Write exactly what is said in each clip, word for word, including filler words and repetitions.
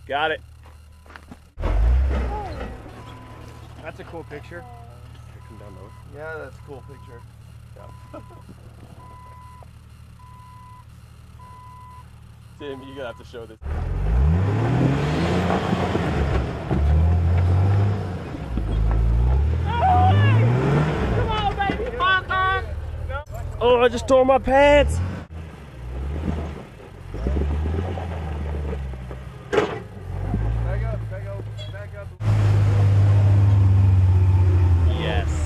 Got it. That's a cool picture. Here, come down low. Yeah, that's a cool picture. Yeah. Tim, you're gonna have to show this. Come on, baby. Honk, honk. Oh, I just tore my pants. Back up, back up, back up. Yes.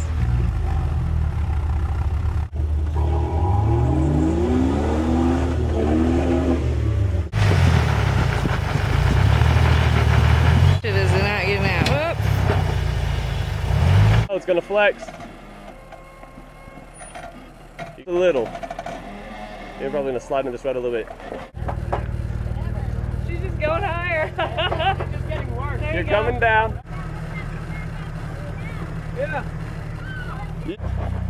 It is not getting out. Whoop. Oh, it's gonna flex. A little. You're probably gonna slide into this rut a little bit. She's just going higher. It's just getting worse. There You're you coming go. down. Yeah. Yeah.